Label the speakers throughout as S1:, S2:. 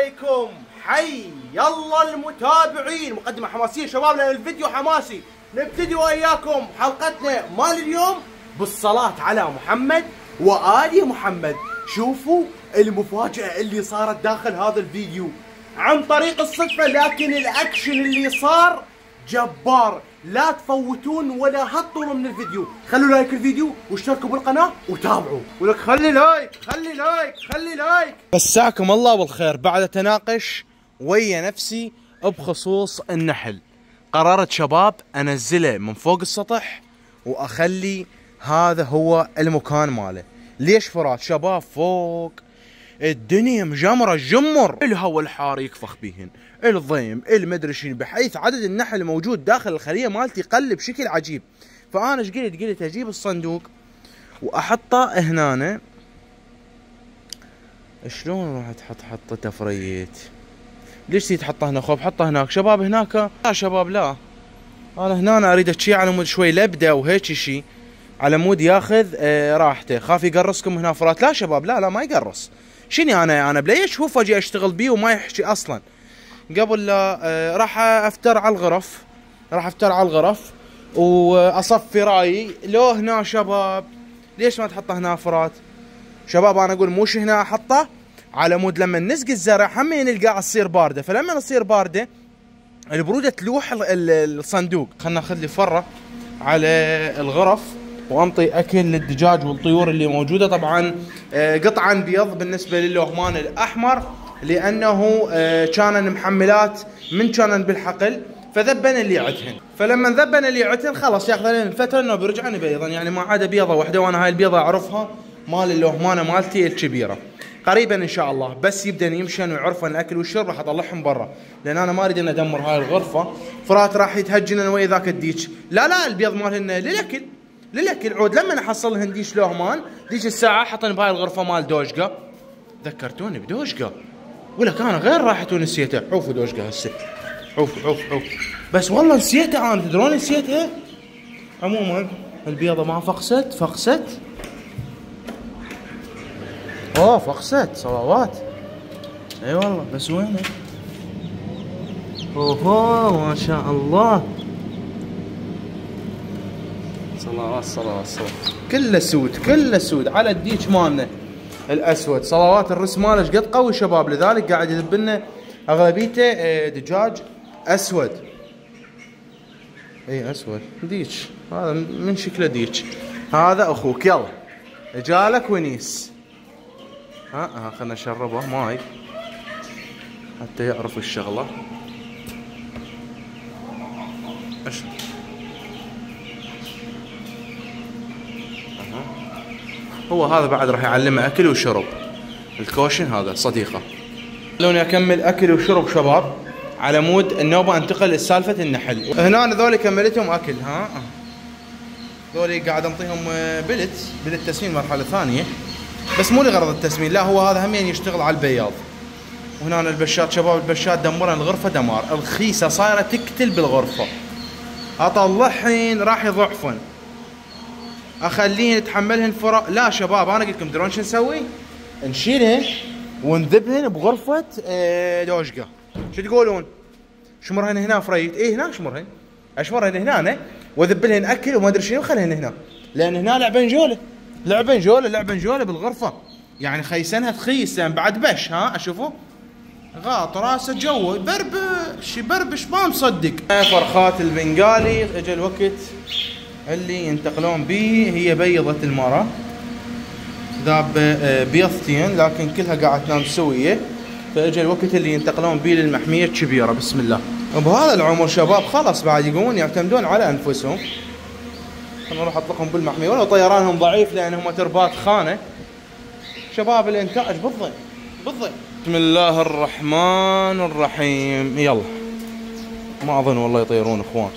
S1: عليكم، حي الله المتابعين. مقدمة حماسية شباب لأن الفيديو حماسي. نبتدي وإياكم حلقتنا مال اليوم بالصلاة على محمد وآل محمد. شوفوا المفاجأة اللي صارت داخل هذا الفيديو عن طريق الصدفة، لكن الأكشن اللي صار جبار. لا تفوتون ولا هطلوا من الفيديو. خلوا لايك الفيديو واشتركوا بالقناة وتابعوا. ولك خلي لايك. مساكم الله بالخير. بعد تناقش ويا نفسي بخصوص النحل، قررت شباب انزله من فوق السطح واخلي هذا هو المكان ماله. ليش فرات شباب؟ فوق الدنيا مجمرة الجمر، الهواء الحار يكفخ بيهن، الضيم المدري شنو، بحيث عدد النحل الموجود داخل الخلية مالتي قل بشكل عجيب. فانا ايش قلت اجيب الصندوق واحطه هنا. شلون راح حطته فريت؟ ليش تحطه هنا؟ خوب حطه هناك شباب. هناك لا شباب، لا انا هنا اريد شيء على مود شوي لبده وهيك شيء على مود ياخذ راحته. خاف يقرصكم هنا فرات. لا شباب، لا ما يقرص. شني انا بليش هو اجي اشتغل بيه وما يحكي اصلا. قبل لا راح افتر على الغرف واصفي رايي. لو هنا شباب ليش ما تحطه هنا فرات؟ شباب انا اقول موش هنا احطه على مود لما نسقي الزرع همين القاع تصير بارده، فلما تصير بارده البروده تلوح الصندوق. خلنا ناخذ لي فره على الغرف وامطي اكل للدجاج والطيور اللي موجوده. طبعا قطعا بيض بالنسبه للوهمان الاحمر لانه كانن محملات من كانن بالحقل، فذبن اللي عدهن. فلما ذبن اللي عدهن خلاص ياخذ لنا فتره انه بيرجعن بيضا، يعني ما عدا بيضه واحده، وانا هاي البيضه اعرفها مال اللوهمانه مالتي الكبيره. قريبا ان شاء الله بس يبدأ يمشن ويعرفن الاكل والشرب راح اطلعهم برا، لان انا ما اريد ان ادمر هاي الغرفه. فرات راح يتهجنن ويا ذاك الديش. لا البيض مالهن للاكل عود. لما احصلهن ديش لوهمان ديش الساعه حطن بهاي الغرفه مال دوشقه. ذكرتوني بدوشقه ولك انا غير راحت ونسيته. عوفوا دوشقه هسه، عوف بس والله نسيته انا. تدرون نسيته. عموما البيضه ما فقست. اوه فقست صلوات. اي والله بس وينه؟ اوه ما شاء الله. صلوات كله سود على الديك مالنا الاسود. صلوات الرس ماله ايش قد قوي شباب، لذلك قاعد يذب لنا اغلبيته دجاج اسود. اي اسود ديك، هذا من شكله ديك. هذا اخوك يلا جالك ونيس. خلنا نشربه ماي حتى يعرف الشغله. اشرب. هو هذا بعد راح يعلمه اكل وشرب. الكوشن هذا صديقه. خلوني اكمل اكل وشرب شباب على مود النوبه انتقل لسالفه النحل. هنا ذولي كملتهم اكل. ذولي قاعد انطيهم بلت تسمين مرحله ثانيه، بس مو لغرض التسمين، لا هو هذا همين يشتغل على البياض. وهنا البشات شباب، البشات دمرن الغرفه دمار. الخيسه صايره تقتل بالغرفه. اطلعهن راح يضعفن، اخليهن يتحملهن فرق. لا شباب انا قلت لكم تدرون شو نسوي؟ نشيلهن ونذبهن بغرفه دوشقه. شو تقولون؟ شمرهن هنا فريت. اي هنا اشمرهن هنا واذب لهن اكل وما ادري شنو وخلهن هنا، لان هنا لعبن جوله بالغرفه. يعني خيسنها تخيس لان بعد بش. اشوفوا غاط راسه جو بربش ما مصدق. فرخات البنغالي اجى الوقت اللي ينتقلون به. هي بيضة المرة ذاب بيضتين لكن كلها قاعد تنام سوية، فاجى الوقت اللي ينتقلون به للمحمية الكبيرة. بسم الله. بهذا العمر شباب خلاص بعد يقومون يعتمدون على انفسهم. انا راح اطلقهم بالمحمية ولو طيرانهم ضعيف لانهم تربات خانة. شباب الانتاج بالضيم. بسم الله الرحمن الرحيم. يلا ما اظن والله يطيرون اخوان.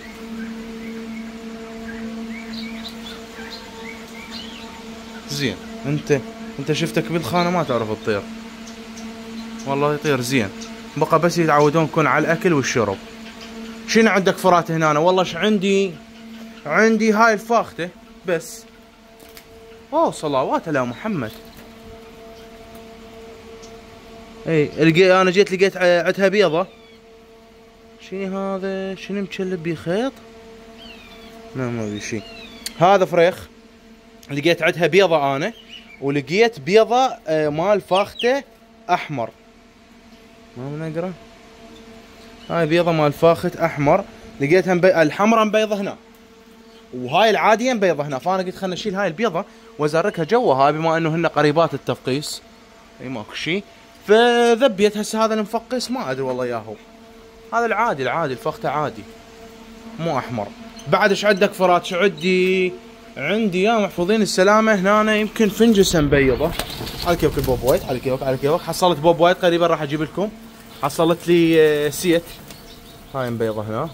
S1: زين انت شفتك بالخانه ما تعرف تطير. والله يطير زين، بقى بس يتعودون يكون على الاكل والشرب. شنو عندك فرات هنا؟ والله ايش عندي هاي الفاخته بس. اوه صلوات على محمد. اي انا جيت لقيت عندها بيضة. شنو هذا؟ شنو مشلب بيه خيط؟ لا ما بي شي. هذا فريخ لقيت عندها بيضة انا، ولقيت بيضة مال فاخته احمر. ما نقرا. هاي بيضة مال فاخت احمر، لقيتها الحمراء مبيضة هنا، وهاي العادية مبيضة هنا. فانا قلت خلنا نشيل هاي البيضة وازركها جوا هاي، بما انه هن قريبات التفقيس. اي ماكو شي. فذبيت هسه هذا المفقس ما ادري والله ياهو. هذا العادي الفخته عادي مو احمر. بعد ايش عندك فرات؟ شو عندي يا محفوظين السلامه هنا يمكن فنجسه مبيضه. على كيفك البوب وايت، على كيفك. حصلت بوب وايت قريبا راح اجيب لكم. حصلت لي سيت هاي مبيضه هنا،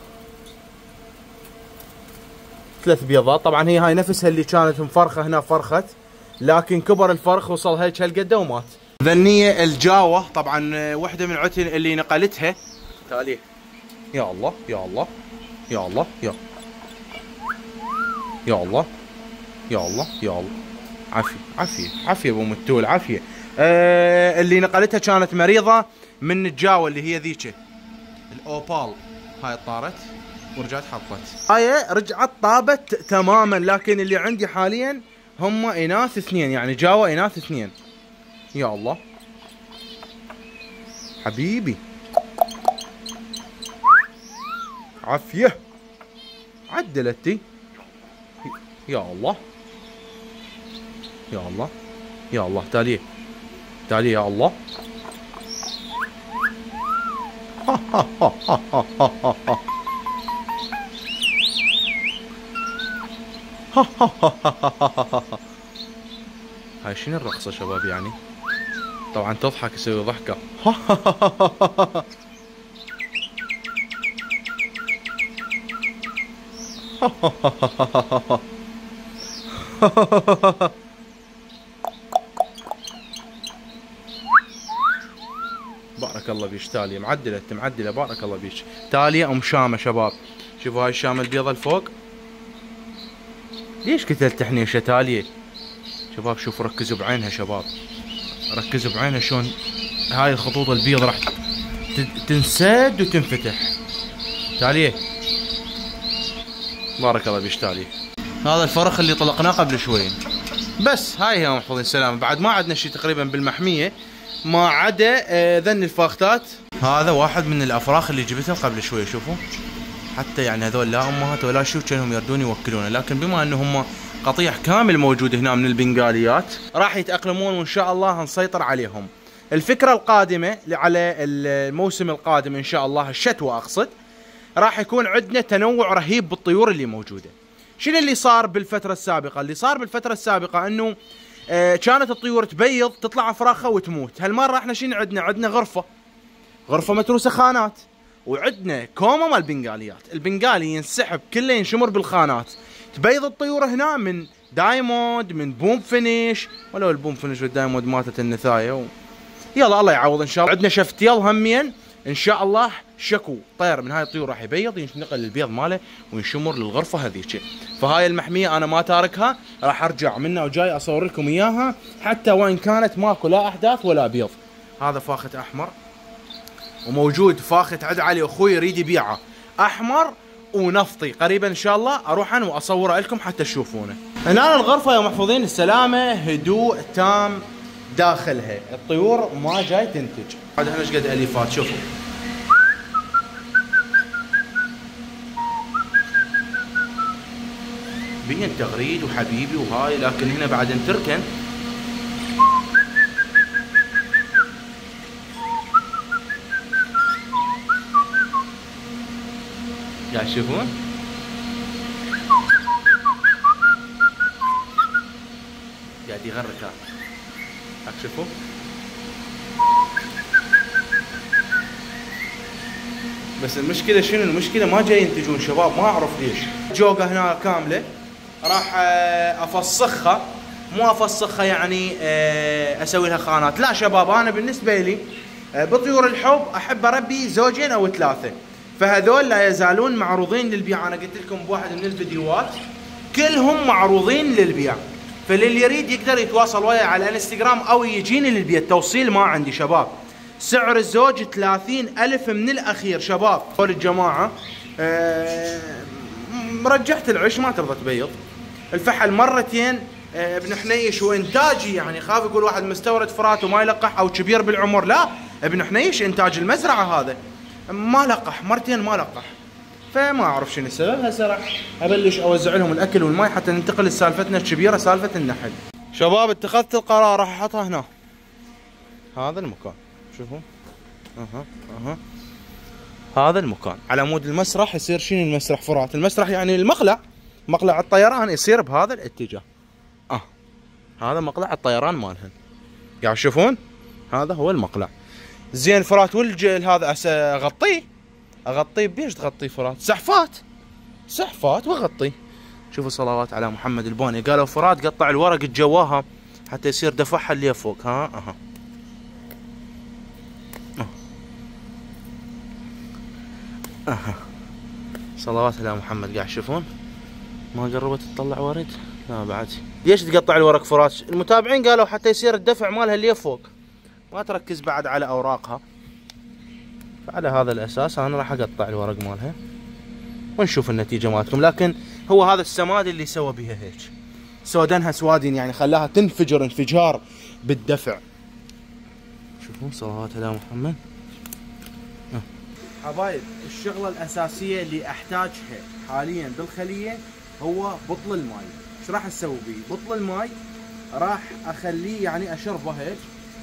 S1: 3 بيضات. طبعا هي هاي نفسها اللي كانت مفرخه هنا، فرخت لكن كبر الفرخ وصل هيك هالقده ومات. ذنيه الجاوه طبعا وحده من عتن اللي نقلتها. تالي يا الله يا الله يا الله يا الله يا الله يا الله. عافيه ابو متول عافيه. اللي نقلتها كانت مريضه من الجاوه اللي هي ذيك الاوبال. هاي طارت ورجعت حطت. هاي رجعت طابت تماما. لكن اللي عندي حاليا هم اناث 2، يعني جاوه اناث 2. يا الله حبيبي عافيه. عدلتي يا الله يا الله يا الله. تالي يا الله. هاي شنو الرقصة شباب؟ يعني طبعا تضحك يسوي ضحكة. بارك الله بيش تالية. معدلة بارك الله بيش. تالية ام شامة شباب. شوفوا هاي الشامة البيضة الفوق. ليش قتلت حنيشة تالية؟ شباب شوفوا ركزوا بعينها شباب، ركزوا بعينها شلون هاي الخطوط البيض راح تنسد وتنفتح. تالية بارك الله بيش تالية. هذا الفرخ اللي طلقناه قبل شوي. بس هاي هي محفوظين السلامة. بعد ما عندنا شيء تقريبا بالمحمية ما عدا ذن الفاختات. هذا واحد من الافراخ اللي جبتهم قبل شوي. شوفوا حتى يعني هذول لا امهات ولا شو كانهم يردون يوكلونه، لكن بما انه هم قطيع كامل موجود هنا من البنغاليات راح يتاقلمون وان شاء الله نسيطر عليهم. الفكره القادمه على الموسم القادم ان شاء الله الشتوى اقصد، راح يكون عندنا تنوع رهيب بالطيور اللي موجوده. شنو اللي صار بالفتره السابقه؟ اللي صار بالفتره السابقه انه كانت الطيور تبيض تطلع افراخها وتموت. هالمره احنا شنو عندنا غرفه متروسه خانات، وعندنا كومه مال البنغاليات. البنغالي ينسحب كله ينشمر بالخانات. تبيض الطيور هنا من دايموند، من بوم فينيش، ولو البوم فينيش والدايموند ماتت النثايه يلا الله يعوض ان شاء الله. عندنا شفتيل همين ان شاء الله شكو طير من هاي الطيور راح يبيض ينتقل البيض ماله وينشمر للغرفه هذيك. فهاي المحميه انا ما تاركها، راح ارجع منها وجاي اصور لكم اياها حتى وان كانت ماكو لا احداث ولا بيض. هذا فاخت احمر، وموجود فاخت عد علي اخوي يريد يبيعه احمر ونفطي قريبا ان شاء الله اروح انا واصوره لكم حتى تشوفونه. هنا الغرفه يا محفوظين السلامه هدوء تام داخلها، الطيور ما جاي تنتج. هذا هنا ايش قد اليفات شوفوا. بين تغريد وحبيبي وهاي، لكن هنا بعد نتركن. قاعد تشوفون؟ قاعد يغرك هاك شوفوا. بس المشكلة شنو؟ المشكلة ما جاي ينتجون شباب، ما اعرف ليش. جوقة هنا كاملة راح افسخها، مو افسخها يعني اسوي لها خانات، لا شباب. انا بالنسبة لي بطيور الحب احب اربي زوجين او 3، فهذول لا يزالون معروضين للبيع. انا قلت لكم بواحد من الفيديوهات كلهم معروضين للبيع، فللي يريد يقدر يتواصل وياي على الانستغرام او يجيني للبيت. توصيل ما عندي شباب، سعر الزوج 30,000 من الأخير شباب. هول الجماعة رجعت العش ما ترضى تبيض، الفحل مرتين. ابن حنيش وانتاجي يعني خاف يقول واحد مستورد فرات وما يلقح او كبير بالعمر، لا ابن حنيش انتاج المزرعة هذا ما لقح مرتين ما لقح، فما اعرف شنو السبب. هسه راح ابلش اوزع لهم الاكل والماء حتى ننتقل لسالفتنا الكبيرة سالفة النحل. شباب اتخذت القرار راح احطها هنا هذا المكان، شوفوا هذا المكان على عمود المسرح. يصير شنو المسرح؟ فرات المسرح يعني المقلع، مقلع الطيران يصير بهذا الاتجاه. هذا مقلع الطيران مالهن، قاعد تشوفون هذا هو المقلع. زين فرات والجل هذا اغطيه بيش تغطيه فرات؟ سحفات واغطيه. شوفوا صلوات على محمد البوني، قالوا فرات قطع الورق الجواها حتى يصير دفعها اللي فوق. صلوات على محمد. قاعد تشوفون ما قربت تطلع ورد؟ لا بعد. ليش تقطع الورق فرات؟ المتابعين قالوا حتى يصير الدفع مالها اللي فوق، ما تركز بعد على اوراقها. فعلى هذا الاساس انا راح اقطع الورق مالها ونشوف النتيجه مالتكم. لكن هو هذا السماد اللي سوى بها هيك، سودانها سوادين يعني خلاها تنفجر انفجار بالدفع. شوفوا صلوات على محمد. حبايب الشغله الاساسيه اللي احتاجها حاليا بالخليه هو بطل الماي. ايش راح اسوي بيه؟ بطل الماي راح اخليه يعني اشربه هيك،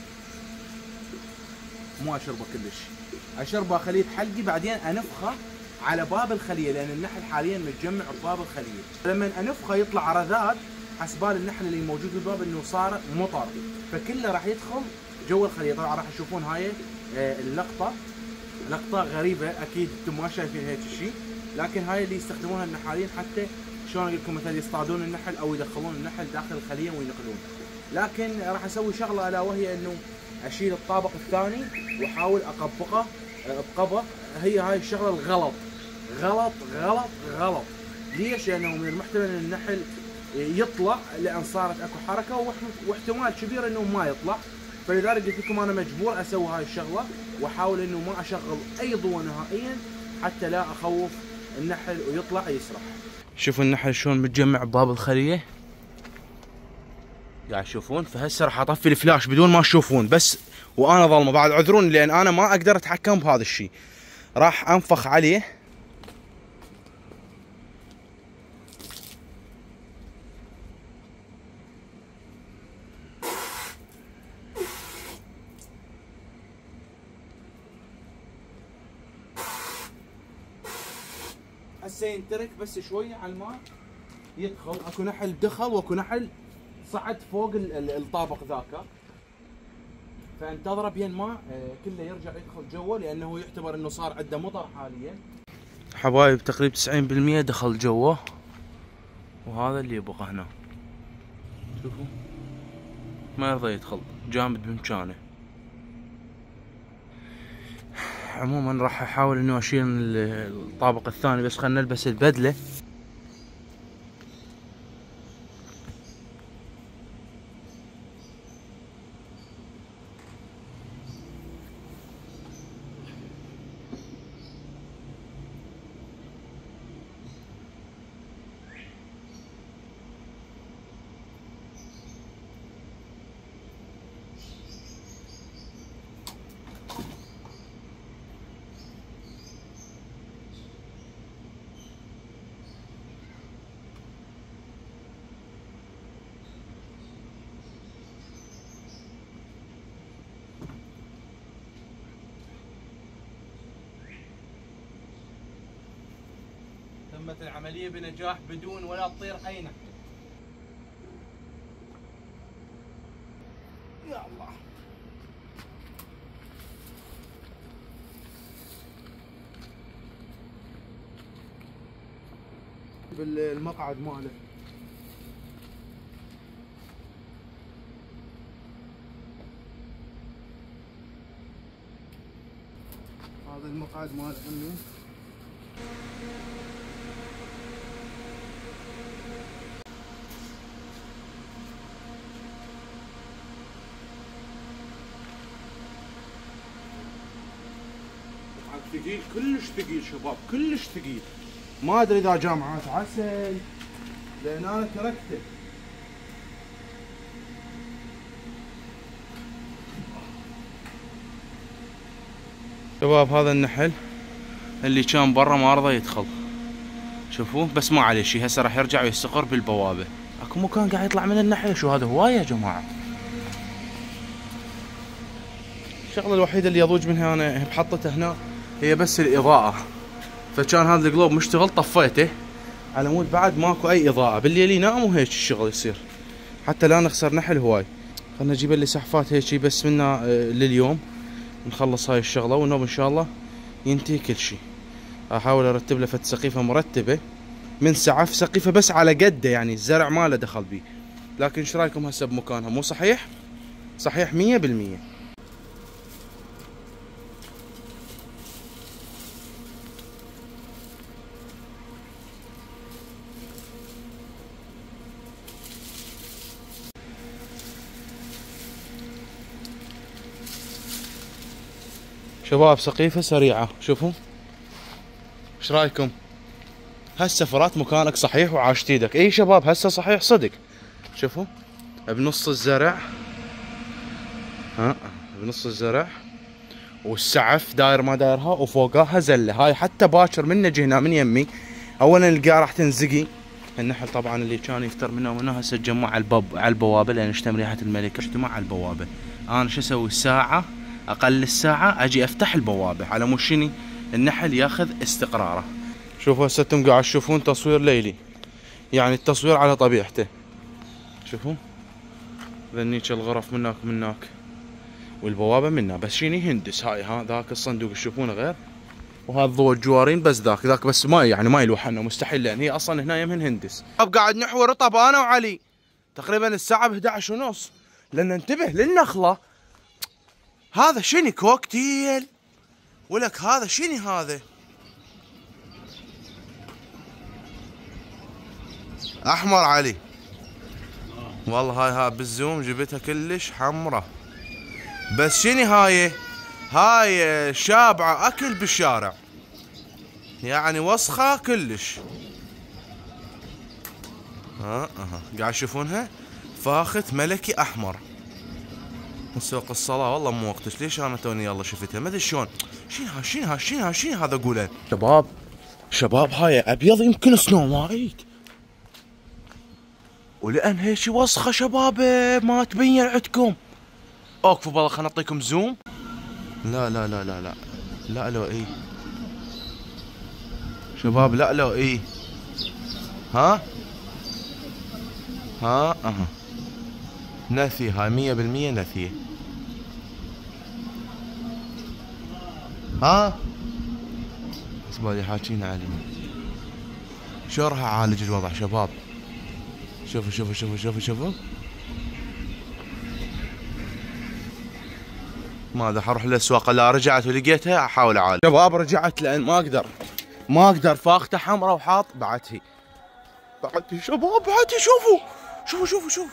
S1: مو اشربه كلش، اشربه اخليه بحلقي بعدين انفخه على باب الخليه، لان النحل حاليا متجمع بباب الخليه. لما انفخه يطلع رذاذ حسبال النحل اللي موجود بالباب انه صار مطر، فكله راح يدخل جوا الخليه. طبعا راح تشوفون هاي اللقطه، لقطه غريبه اكيد انتم ما شايفين هيك شيء، لكن هاي اللي يستخدمونها النحالين حتى شلون اقول لكم مثلا يصطادون النحل او يدخلون النحل داخل الخليه وينقلون. لكن راح اسوي شغله الا وهي انه اشيل الطابق الثاني واحاول اقبقه بقبق. هي هاي الشغله الغلط، غلط غلط غلط. ليش؟ لانه من المحتمل ان النحل يطلع لان صارت اكو حركه واحتمال كبير انه ما يطلع، فلذلك قلت لكم انا مجبور اسوي هاي الشغله واحاول انه ما اشغل اي ضوء نهائيا حتى لا اخوف النحل ويطلع يسرح. شوفوا النحل شلون متجمع بباب الخليه، قاعد تشوفون. فهسه راح اطفي الفلاش بدون ما تشوفون بس وانا ظلمه، بعد عذروني لان انا ما اقدر اتحكم بهذا الشيء. راح انفخ عليه هسه ينترك بس شويه على الماء يدخل. اكو نحل دخل واكو نحل صعد فوق الطابق ذاك، فانتظره بين ما كله يرجع يدخل جوا لانه يعتبر انه صار عنده مطر حاليا. حبايب تقريبا 90% دخل جوا، وهذا اللي يبقى هنا. شوفوا ما يرضى يدخل، جامد بمكانه. عموما راح احاول انه اشيل الطابق الثاني، بس خلنا نلبس البدله. تمت العملية بنجاح بدون ولا تطير أي نحلة. يا الله. بالمقعد ماله هذا المقعد مال عمي. ثقيل كلش ثقيل شباب، كلش ثقيل. ما ادري اذا جامعات عسل لان انا تركته. شباب هذا النحل اللي كان برا ما رضى يدخل، شوفوه بس ما عليه شيء، هسه راح يرجع ويستقر بالبوابه. اكو مكان قاعد يطلع من النحل، شو هذا هوايه يا جماعه. الشغله الوحيده اللي يضوج منها انا بحطته هنا هي بس الاضاءه، فكان هذا الجلوب مشتغل طفيته على مود بعد ماكو اي اضاءه، بالليل ينام وهيك الشغل يصير، حتى لا نخسر نحل هواي. خلنا نجيب لي سحفات هيك بس منا لليوم نخلص هاي الشغله، والنوم ان شاء الله ينتهي كل شيء. احاول ارتب له فد سقيفه مرتبه من سعف، سقيفه بس على قده يعني الزرع ما له دخل بيه. لكن ايش رايكم هسه بمكانها؟ مو صحيح؟ صحيح 100%. شباب سقيفه سريعه، شوفوا ايش رايكم؟ هسه فرات مكانك صحيح وعاشت ايدك. اي شباب هسه صحيح صدق. شوفوا بنص الزرع، ها بنص الزرع، والسعف داير ما دايرها، وفوقها زله. هاي حتى باكر من نجي هنا من يمي اولا القاه راح تنزقي. النحل طبعا اللي كان يفتر منه ومنه هسه تجمع على البوابه لان اشتم ريحه الملكه، اجتمع على البوابه. انا شو اسوي؟ ساعه اقل الساعه اجي افتح البوابه على مود شني النحل ياخذ استقراره. شوفوا هسه انتم قاعد تشوفون تصوير ليلي، يعني التصوير على طبيعته. شوفوا ذنيك الغرف مناك مناك والبوابه منا، بس شيني هندس. هاي ذاك الصندوق تشوفونه غير، وهذا ضوء الجوارين بس ذاك بس ما يعني ما يلوح عنه مستحيل لان هي اصلا هنا يمهن هندس. قاعد نحو رطب انا وعلي تقريبا الساعه ب 11 ونص، لان انتبه للنخله. هذا شني كوكتيل ولك؟ هذا شني هذا؟ احمر علي والله. هاي بالزوم جبتها كلش حمرة، بس شني هاي شابعة اكل بالشارع، يعني وسخة كلش. قاعد تشوفونها فاخت ملكي احمر من سوق الصلاة. والله مو وقتش، ليش انا توني يلا شفتها ما ادري شلون. شنو هذا قوله شباب هاي ابيض يمكن سنو وايت، ولان هيك وسخه شباب ما تبين عندكم. اوقفوا بالله خلنا نعطيكم زوم. لا لا لا لا لا لا لو اي شباب، لا لو اي ها نثي، هاي 100% نثيه. زبالي حاكينا علي. شو راح اعالج الوضع شباب؟ شوفوا ماذا حروح للسواق. لا رجعت ولقيتها احاول اعالج شباب. رجعت لان ما اقدر فاخته حمراء وحاط بعتهي شباب، بعتهي. شوفوا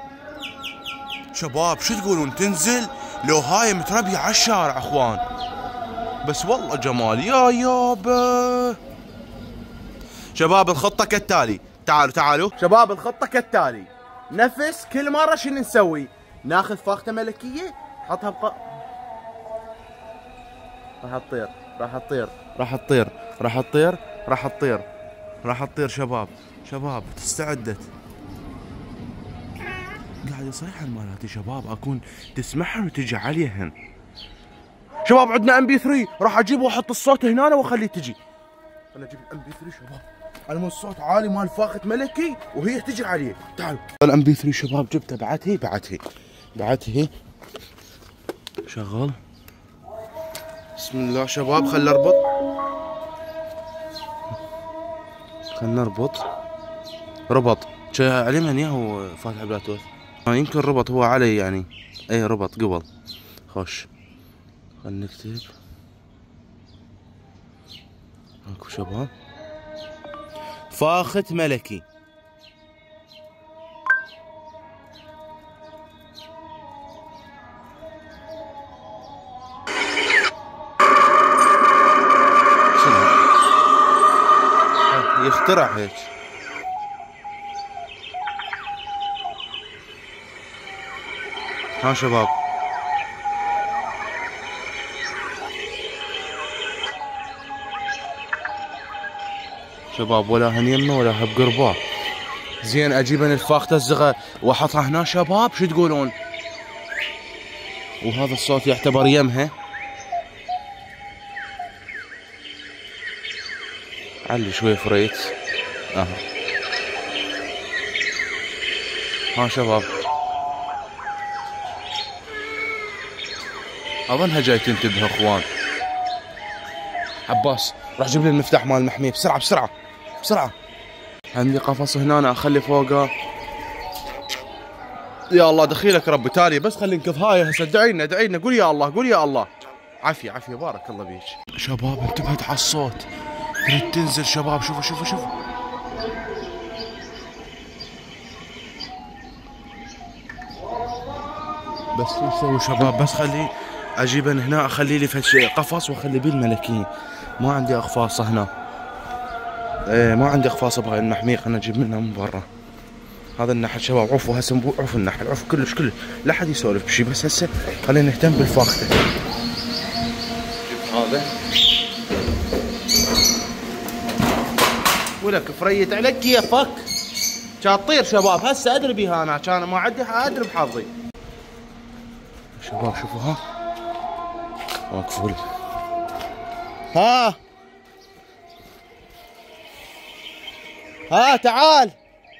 S1: شباب شو تقولون تنزل لو هاي متربيه على الشارع اخوان؟ بس والله جمال يا يابا. شباب الخطه كالتالي، تعالوا شباب الخطه كالتالي. نفس كل مره شنو نسوي؟ ناخذ فاخته ملكيه نحطها راح تطير شباب استعدت. قاعد يصيح مالاتي شباب، اكون تسمعها وتجي عليهن. شباب عندنا ام بي 3 راح اجيبه واحط الصوت هنا واخليه تجي. انا اجيب الام بي 3 شباب على مود الصوت عالي مال فاخت ملكي وهي تجي عليه. تعالوا الام بي 3 شباب جبته. بعتهي شغل. بسم الله شباب. خلنا نربط ربط علي من ياهو فاتح بلاتوث. يمكن ربط هو علي يعني. اي ربط قبل. خوش خلنا نكتب اكو شباب فاخت ملكي. تخترع هيك. ها شباب، شباب ولا هن يمه ولا هب قرباه. زين اجيب انا الفاخته الزغه واحطها هنا شباب، شو تقولون؟ وهذا الصوت يعتبر يمها. علي شوي فريت. ها شباب، اظنها جاي تنتبه اخوان. عباس راح جيب لي المفتاح مال المحمية بسرعة بسرعة بسرعة. عندي قفص هنا أنا اخلي فوقه. يا الله دخيلك ربي تالي، بس خلي نكف هاي هسه. ادعينا ادعينا، قول يا الله قول يا الله. عافية عافية بارك الله بيك. شباب انتبهت على الصوت، تريد تنزل شباب. شوفوا شوفوا شوفوا. بس شو اسوي شباب؟ بس خلي اجيب انا هنا، اخلي لي قفص واخلي بيه الملكين. ما عندي اقفاص هنا. ايه ما عندي اقفاص بهاي المحمية، خلنا نجيب منها من برا. هذا النحل شباب، عفوا هسه عفوا النحل، عفوا كلش كلش، لا حد يسولف بشي. بس هسه خلينا نهتم بالفاخته. شوف هذا ولك فريت على كيفك. كان تطير شباب، هسه ادري بيها انا، كان ما عندي ادري بحظي. شباب شوفوا ها مقفول. ها تعال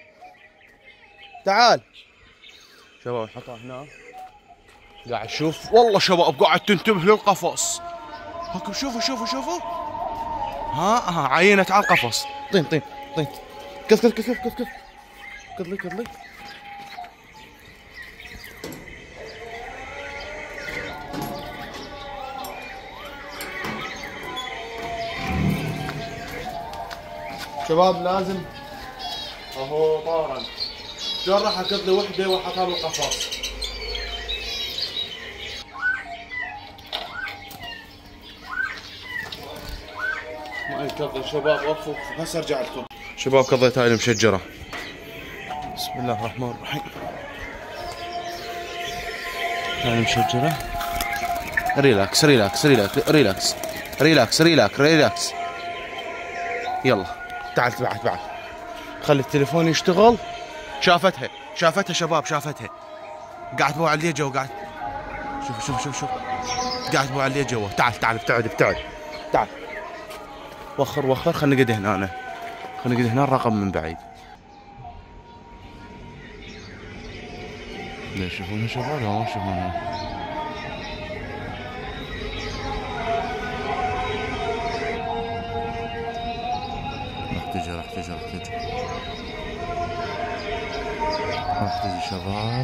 S1: تعال شباب. نحطها هنا قاعد شوف. والله شباب قاعد تنتبه للقفص. هاكم شوفوا شوفوا شوفوا. ها عينت على القفص. طين طين طين. كذ كذ كذ كذ كذ كذلي كذلي. شباب لازم اهو طارا. شلون راح اكذ لي وحده واحطها بالقفص؟ ما يكذب شباب. وقفوا هسه ارجع لكم. شباب كضيت هاي المشجره. بسم الله الرحمن الرحيم. هاي المشجره. ريلاكس ريلاكس ريلاكس ريلاكس ريلاكس ريلاكس ريلاكس. يلا تعال بعد خلي التليفون يشتغل. شافتها شباب، شافتها. قاعد تبوع علي جوا. قاعد شوف قاعد تبوع علي جوا. تعال ابتعد تعال. وخر خلنا نقعد هنا. خلنا نقعد هنا الرقم من بعيد. لا يشوفونها شباب؟ لا ما يشوفونها. راح تجي شباب.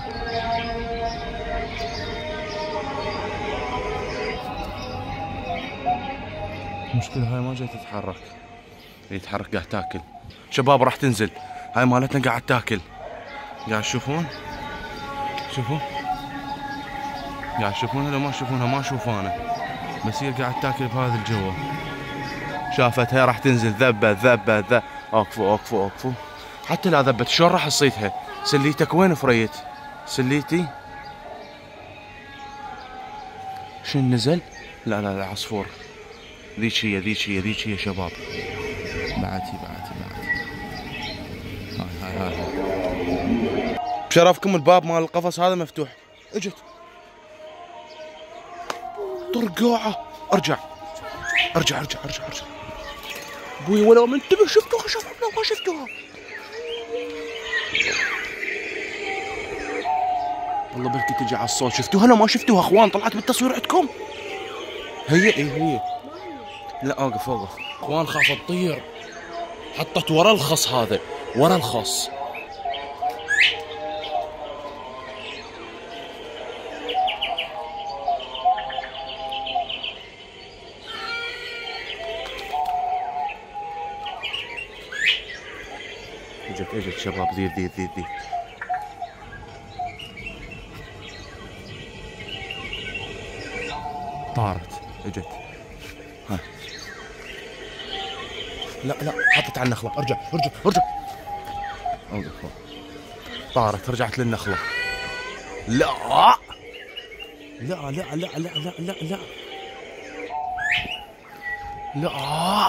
S1: المشكلة هاي ما جاي تتحرك. هي تتحرك قاعد تاكل. شباب راح تنزل. هاي مالتنا قاعد تاكل. قاعد تشوفون؟ شوفوا قاعد تشوفونها لو ما تشوفونها؟ ما اشوف انا، بس هي قاعد تاكل بهذا الجو. شافتها راح تنزل. ذبة. اوقفوا. حتى لا ذبت شلون راح تصيدها؟ سليتك وين فريت؟ سليتي شن نزل؟ لا عصفور. ذيك هي شباب. بعتي هاي بشرفكم الباب مال القفص هذا مفتوح. اجت طرقاعة. ارجع ابوي ولو منتبه. شفتوها ما شفتوها. والله بلكي تجي على الصوت. شفتوها لو ما شفتوها اخوان؟ طلعت بالتصوير عندكم. هي لا اوقف اخوان، خاف تطير. حطت ورا الخص هذا، ورا الخص. اجت شباب. ذي طارت. اجت. ها لا لا حطت على النخله. ارجع ارجع ارجع. طارت رجعت للنخله. لا لا لا لا لا لا لا لا لا.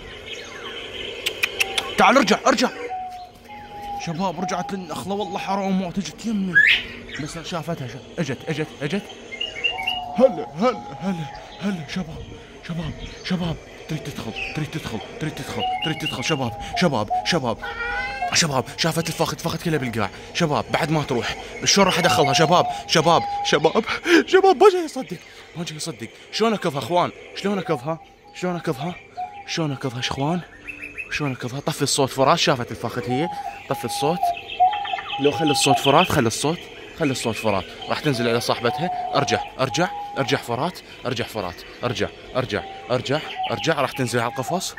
S1: تعال ارجع ارجع. شباب رجعت للنخله والله حرام موت. اجت يمي بس شافتها. اجت. هلا هلا هلا هلا. شباب تريد تدخل. شباب شافت الفخذ كله بالقاع. شباب بعد ما تروح شلون راح ادخلها؟ شباب ما جاي يصدق. شلون اكفها اخوان؟ شلون اكفها اخوان؟ شلون اكفها؟ طفي الصوت فراس. شافت الفخذ هي. طفي الصوت. لو خلي الصوت فرات. خلي الصوت فرات. راح تنزل على صاحبتها. ارجع فرات. ارجع. راح تنزل على القفص.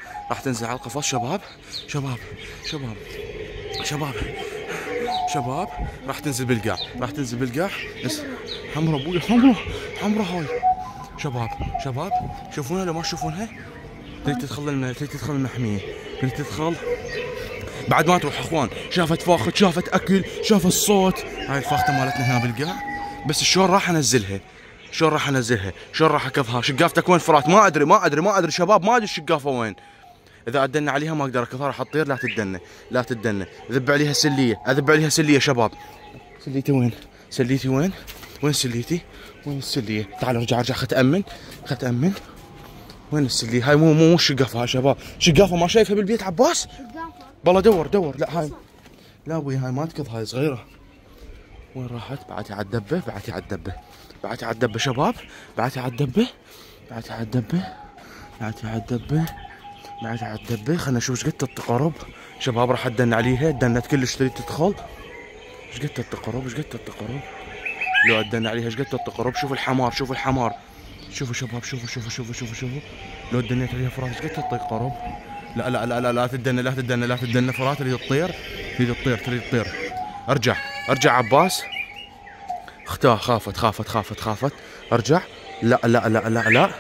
S1: شباب راح تنزل بالقاع. حمرا ابوي حمرا هاي. شباب شوفونها لو ما تشوفونها. تريد تدخل المحمية. تريد تدخل. بعد ما تروح اخوان شافت فاخذ، شافت اكل، شافت الصوت. هاي الفاخته مالتنا هنا بالقاع. بس شلون راح انزلها؟ شلون راح اكفها؟ شقافتك وين فرات؟ ما ادري شباب، ما ادري الشقافه وين. اذا ادنا عليها ما اقدر اكفها. راح تطير. لا تدنا. اذب عليها سليه. شباب سليتي وين؟ وين السليه؟ تعال ارجع خت امن. وين السليه؟ هاي مو الشقافه. هاي شباب شقافه ما شايفها بالبيت عباس؟ بالله دور. لا هاي لا ابوي هاي ما تكض. هاي صغيره. وين راحت؟ بعتها على الدبه. شباب بعتها على الدبه. خلنا نشوف ايش قد تقرب. شباب راح ادن عليها. دنت كلش تريد تدخل. ايش قد تقرب. لو ادن عليها ايش قد تقرب. شوف الحمار. شوفوا شباب. شوفوا لو دنيت عليها فرات ايش قد تقرب. لا تدن فرات. تريد تطير. ارجع عباس. اختها خافت. ارجع. لا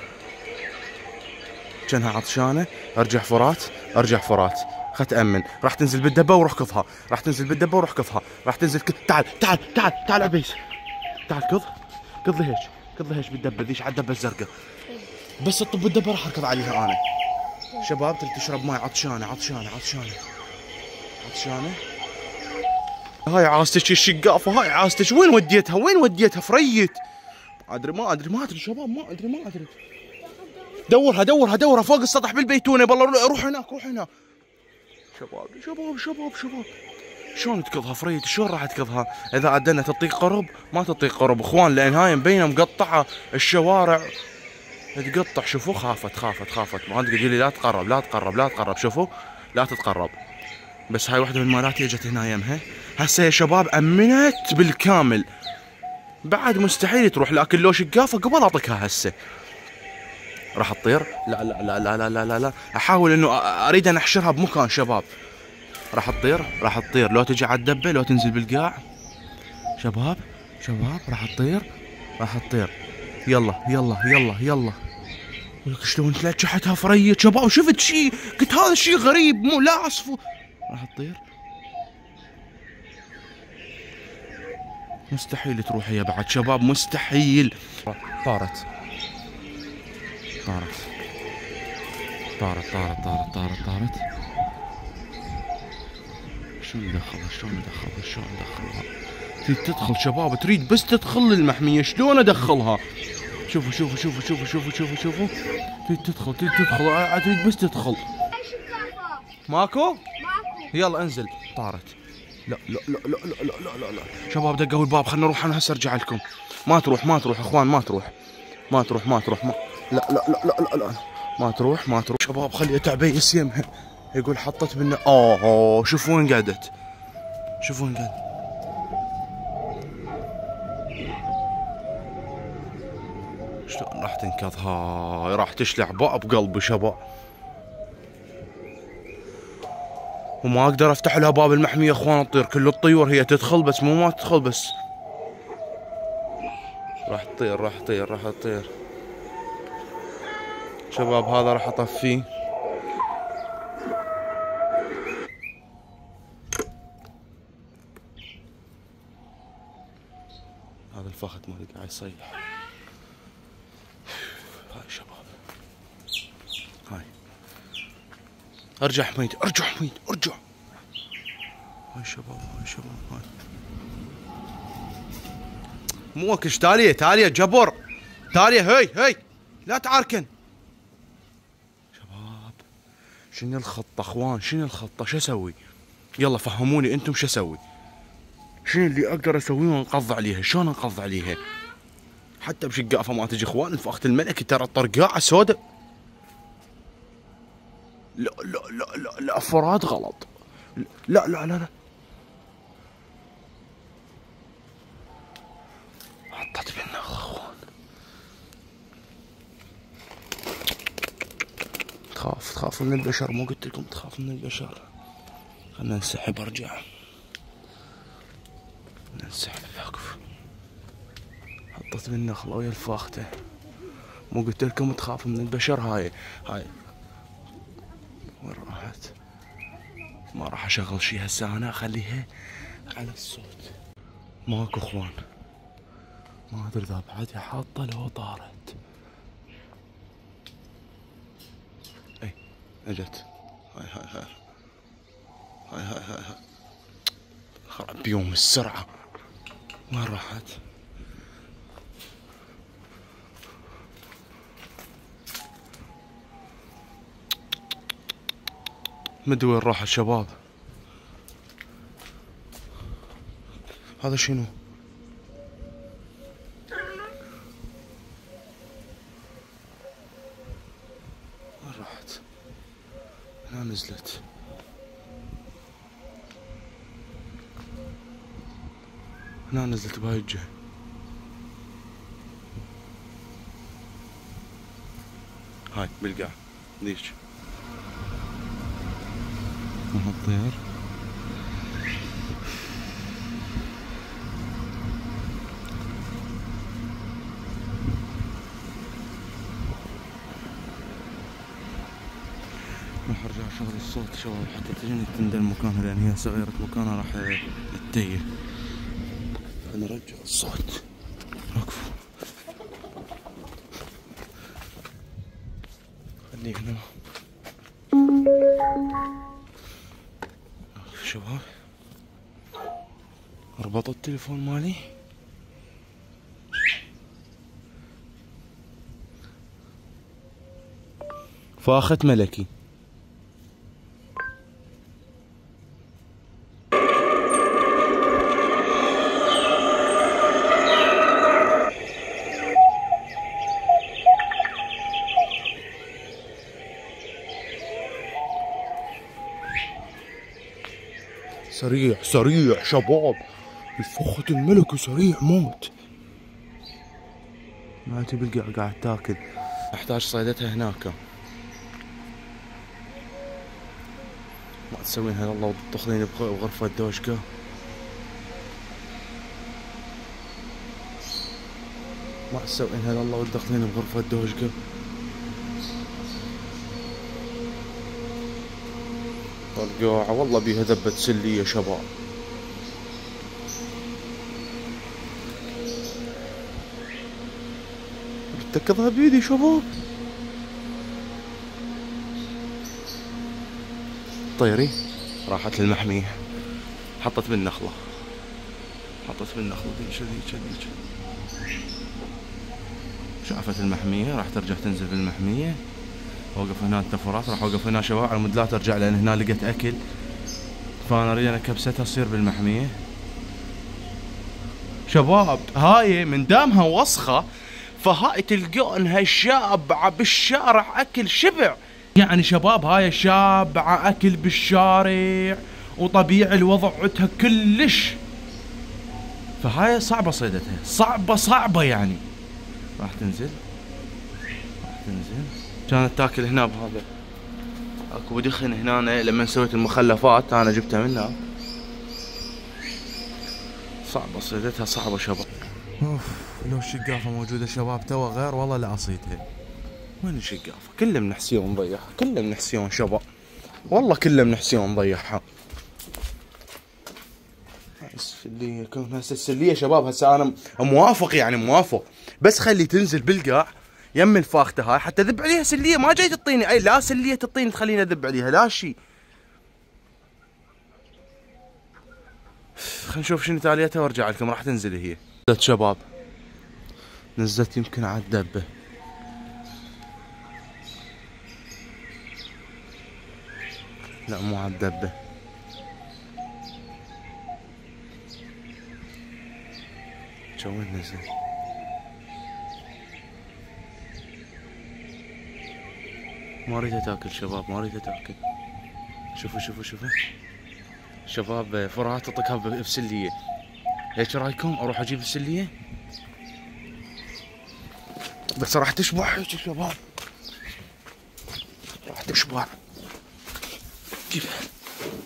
S1: كانها عطشانه. ارجع فرات. خت امن. راح تنزل بالدبه وروح كفها. راح تنزل تعال عبيس. تعال كض لي هيك بالدبه ذيش على الدبه الزرقاء. بس تطب الدبه راح اركض عليها انا. شباب تريد تشرب ماي. عطشانه. هاي عاستك الشقافه. وين وديتها فريت؟ ما ادري شباب. ما ادري. دورها فوق السطح بالبيتونه. بالله روح هناك. شباب شلون تكضها فريت؟ شلون راح تكضها؟ اذا عدنا تطيق قرب ما تطيق قرب اخوان، لان هاي مبينه مقطعه الشوارع تقطع. شوفوا خافت. ما تقول لي لا تقرب. شوفوا لا تتقرب. بس هاي واحده من مالاتي اجت هنا يمها. هسه يا شباب امنت بالكامل. بعد مستحيل تروح، لكن لو شقافه قبل اعطيكها هسه. راح تطير. لا احاول انه اريد ان احشرها بمكان شباب. راح تطير. لو تجي على الدبه لو تنزل بالقاع. شباب راح تطير. يلا ولك شلون تلجحتها فريت شباب. شفت شيء قلت هذا الشيء غريب، مو لا عصفور. راح تطير. مستحيل تروح هي بعد شباب، مستحيل. طارت. شلون ندخلها؟ تريد تدخل شباب، تريد بس تدخل المحمية. شلون ادخلها؟ شوفوا تريد تدخل تريد بس تدخل. ماكو؟ يلا انزل. طارت. لا شباب دقوا الباب. خلنا نروح. انا هسه ارجع لكم. ما تروح اخوان. ما تروح. لا ما تروح. شباب خلي تعبيس يمها. يقول حطت منه. شوفوا وين قعدت. شلون راح تنكض. هاي راح تشلع باب قلبي شباب. وما اقدر افتح لها باب المحمية اخوان. تطير كل الطيور. هي تدخل بس مو ما تدخل بس. راح تطير. شباب هذا راح اطفيه. هذا الفخذ مالي قاعد يصيح. هاي شباب، هاي ارجع حميد، ارجع حميد، ارجع. هاي شباب، هاي شباب، هاي مو وكش. تالية تالية جبر، تالية هي لا تعاركن. شباب شنو الخطة اخوان؟ شنو الخطة؟ شو اسوي؟ يلا فهموني انتم شو اسوي؟ شنو اللي اقدر اسويه وانقض عليها؟ شلون انقض عليها؟ حتى بشقافة ما تجي اخوان. الفخذ الملكي ترى الطرقاعة سوداء. لا لا لا لا لا فراد غلط. لا لا لا لا حطت بالنغ اخوان. تخاف من البشر، مو قلت لكم تخاف من البشر؟ خلنا ننسحب، ارجع ننسحب. اقف. حطت بالنخلة ويا الفاختة، مو قلت لكم تخاف من البشر؟ هاي وين راحت؟ ما راح اشغل شي هسه، انا اخليها على الصوت. ماكو اخوان، ما ادري اذا بعدها حاطه لو طارت. اي اجت. هاي خرب بيوم السرعة. وين راحت؟ مدري وين راحت شباب. هذا شنو؟ وين راحت؟ هنا نزلت. هنا نزلت بهاي الجهة. هاي بالقاع ذيك مع الطير. راح ارجع اشغل الصوت شباب حتى تجيني تندل مكانها، لان هي هسه غيرت مكانها راح تتيه. نرجع الصوت. وقفوا، خليه هنا شباب. ربط التليفون مالي. فاخذ ملكي. سريع سريع شباب، الفخذ الملكي سريع موت. ما تبي قاعد تاكل. احتاج صيدتها هناك. ما تسوينها والله وتدخلين بغرفة دوشكة. ما تسوينها والله وتدخلين بغرفة دوشكة. طرقاعة والله بيها ذبة سلية شباب. بتكضها بيدي شباب. طيري راحت للمحمية. حطت بالنخلة، حطت بالنخلة ذيك. شافت المحمية راح ترجع تنزل بالمحمية. وقف هنا التفرات، راح اوقف هنا شباب على مود لا ترجع، لان هنا لقيت اكل، فانا اريد انا كبستها تصير بالمحمية. شباب هاي من دامها وسخة فهاي تلقونها شابعة بالشارع اكل شبع. يعني شباب هاي شابعة اكل بالشارع وطبيعي الوضع عندها كلش، فهاي صعبة صيدتها، صعبة يعني. راح تنزل كانت تاكل هنا بهذا. اكو دخن هنا لما سويت المخلفات انا جبتها منها. صعبة صيدتها، صعبة شباب. اوف لو الشقافة موجودة شباب توا غير والله لعصيتها. وين الشقافة؟ كله من حسيون نضيعها، كله من حسيون شباب، والله كله من حسيون نضيعها. السلية كون هسه السلية شباب، هسه انا موافق يعني موافق، بس خلي تنزل بالقاع يم الفاخته هاي حتى ذب عليها سلية، ما جاي تعطيني اي لا سلية تعطيني تخليني اذب عليها لا شيء. خلينا نشوف شنو تاليتها وارجع لكم. راح تنزل هي. نزلت شباب، نزلت يمكن على الدبة. لا مو على الدبة، وين نزل؟ ما اريدها تاكل شباب، ما اريدها تاكل. شوفوا شوفوا شوفوا شباب، فرات تطقها بسلية. ايش رايكم اروح اجيب السلية؟ بس راح تشبع هيك شباب، راح تشبع. كيف؟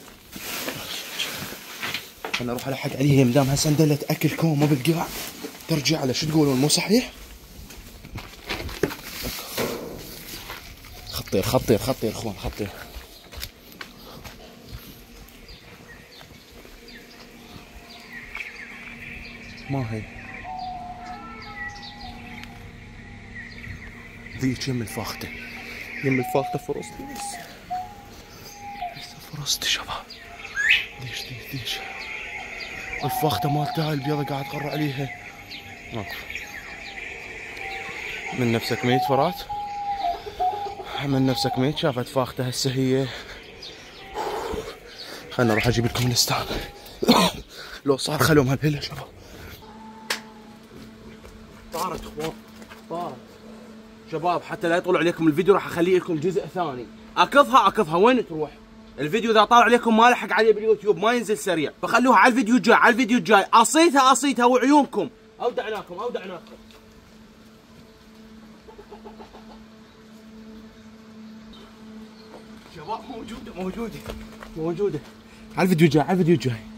S1: انا اروح الحق عليها مدام هسه اندلت اكل كومه بالقاع ترجع على شو تقولون مو صحيح؟ خطير خطير خطير اخوان خطير. ما هي ذيك يم الفاخته، يم الفاخته فرصتي هسه فرصتي شباب. ليش الفاخته مالتها البيضة قاعد تقر عليها. ماكو من نفسك ميت فرات، من نفسك ميت. شافت فاخته هسه هي. خلنا اروح اجيب لكم الستان لو صار خلوهم هالهله شباب. طارت اخوان طارت شباب، حتى لا يطول عليكم الفيديو راح اخلي لكم جزء ثاني. اكظها وين تروح؟ الفيديو اذا طال عليكم ما لحق عليه باليوتيوب ما ينزل سريع، فخلوها على الفيديو الجاي. على الفيديو الجاي قصيتها وعيونكم. اودعناكم شباب. موجوده على الفيديو الجاي.